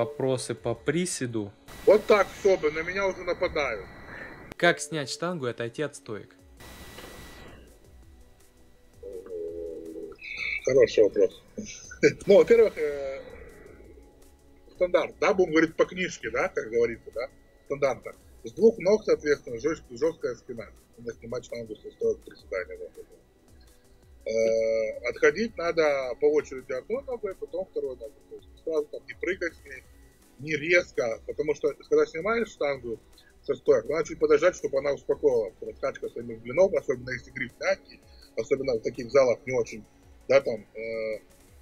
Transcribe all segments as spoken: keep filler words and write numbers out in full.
вопросы по приседу. Вот так, чтобы, на меня уже нападают. Как снять штангу и отойти от стоек? Хороший вопрос. Ну, во-первых, э, стандарт, да, будем говорить по книжке, да, как говорится, да, стандартно. С двух ног, соответственно, жест, жесткая спина. Надо снимать штангу со стоек приседания. Э, отходить надо по очереди одной ногой, потом второй ногой. То есть сразу там не прыгать с ней, не резко, потому что, когда снимаешь штангу со стоек, надо чуть подождать, чтобы она успокоилась. Раскачка своим длином, особенно если гриф мягкий, особенно в таких залах не очень, да, там, э,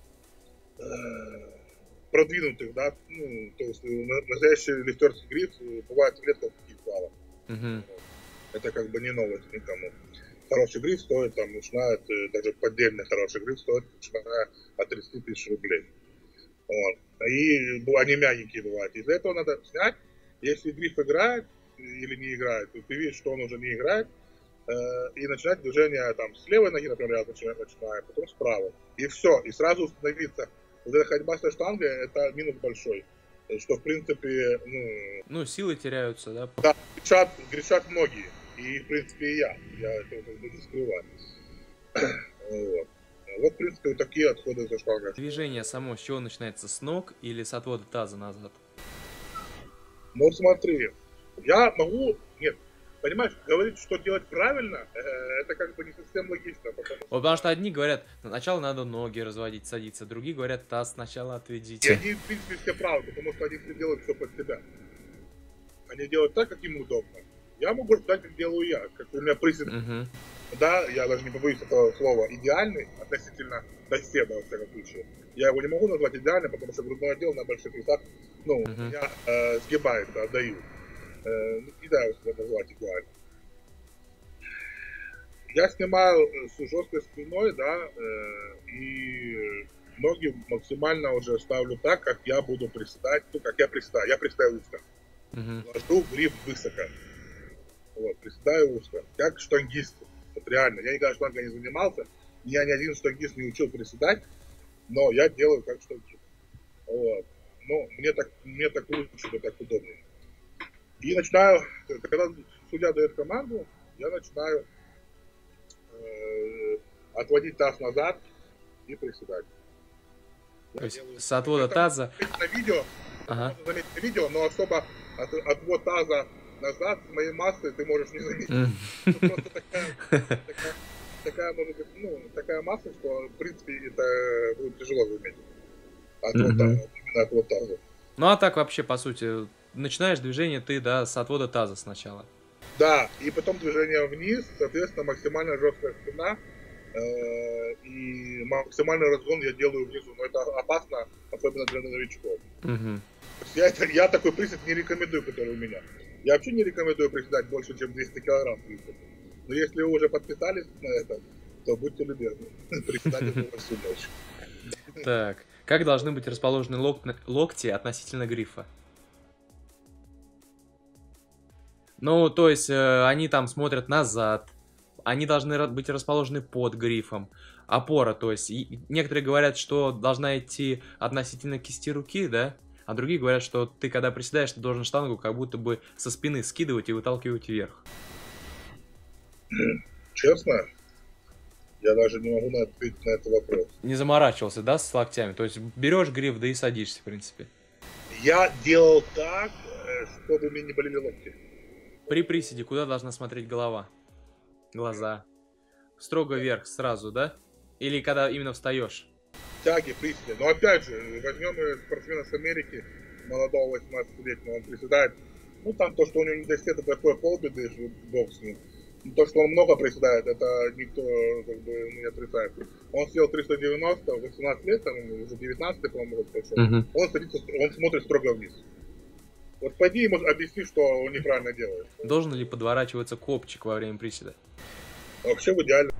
э, продвинутых, да, ну, то есть настоящий лифтерский гриф бывает редко в таких залах. Uh-huh. Это как бы не новость никому. Хороший гриф стоит, там, начинает, даже поддельный хороший гриф стоит, начиная от тридцати тысяч рублей. Вот. И они мягенькие бывают. Из-за этого надо снять. Если гриф играет или не играет, то ты видишь, что он уже не играет, э, и начинать движение там с левой ноги, например, я начинаю, начинаю, потом с правой. И все. И сразу установиться. Вот эта ходьба со штангой, это минус большой. Что, в принципе, ну... Ну, силы теряются, да? Да, грешат, грешат многие. И, в принципе, и я. Я это как бы не скрываю. Вот. Вот, в принципе, вот такие отходы за штангой. Движение само с чего начинается? С ног или с отвода таза назад? Ну, смотри. Я могу... Нет. Понимаешь, говорить, что делать правильно, это как бы не совсем логично. Потому что, потому что одни говорят, сначала надо ноги разводить, садиться, другие говорят, таз сначала отведите. И они, в принципе, все правы, потому что они все делают все под себя. Они делают так, как им удобно. Я могу сказать, как делаю я, как у меня присед, uh-huh. да, я даже не побоюсь этого слова, идеальный относительно соседа, во всяком случае. Я его не могу назвать идеальным, потому что грудное отдел на больших весах, ну, uh-huh. меня э, сгибается, отдаю. Э, не знаю, его назвать идеально. Я снимаю с жесткой спиной, да, э, и ноги максимально уже ставлю так, как я буду приседать, ну, как я приседаю. Я приседаю узко. Uh-huh. Ложу гриф высоко. Вот, приседаю узко. Как штангист. Вот реально. Я никогда штангой не занимался. Меня ни один штангист не учил приседать. Но я делаю как штангист. Вот. Ну, мне так, мне так лучше, мне так удобнее. И начинаю, когда судья дает команду, я начинаю э, отводить таз назад и приседать. То есть делаю... с отвода это таза... На видео, ага. Можно заметить на видео, но особо от, отвод таза назад с моей массой ты можешь не заметить. Mm. Просто такая, такая, такая, может быть, ну, такая масса, что, в принципе, это будет тяжело заметить. Отвод mm-hmm. таза, именно отвод таза. Ну, а так вообще, по сути, начинаешь движение ты, да, с отвода таза сначала. Да, и потом движение вниз, соответственно, максимально жесткая спина. Э, и максимальный разгон я делаю внизу, но это опасно, особенно для новичков. Mm-hmm. Я, я такой присед не рекомендую, который у меня. Я вообще не рекомендую приседать больше, чем двести килограмм. Но если вы уже подписались на это, то будьте любезны. Приседать это всю ночь. Так, как должны быть расположены лок... локти относительно грифа? Ну, то есть, э, они там смотрят назад. Они должны быть расположены под грифом. Опора, то есть, и некоторые говорят, что должна идти относительно кисти руки, да? А другие говорят, что ты, когда приседаешь, ты должен штангу как будто бы со спины скидывать и выталкивать вверх. Честно? Я даже не могу ответить на этот вопрос. Не заморачивался, да, с локтями? То есть берешь гриф, да и садишься, в принципе. Я делал так, чтобы мне не болели локти. При приседе куда должна смотреть голова? Глаза. Строго вверх сразу, да? Или когда именно встаешь? Тяги, приседы. Но опять же, возьмем спортсмена с Америки, молодого восемнадцатилетнего, он приседает. Ну, там то, что у него не достает, это такое полбеды, бог с ним. То, что он много приседает, это никто как бы не отрицает. Он съел триста девяносто, восемнадцать лет, там, уже девятнадцать, по-моему, год прошел. Uh-huh. Он садится, он смотрит строго вниз. Вот пойди ему объясни, что он неправильно делает. Должен ли подворачиваться копчик во время приседа? Вообще в идеале.